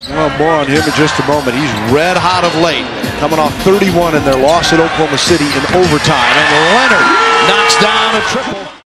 Well, more on him in just a moment. He's red hot of late, coming off 31 in their loss at Oklahoma City in overtime. And Leonard knocks down a triple.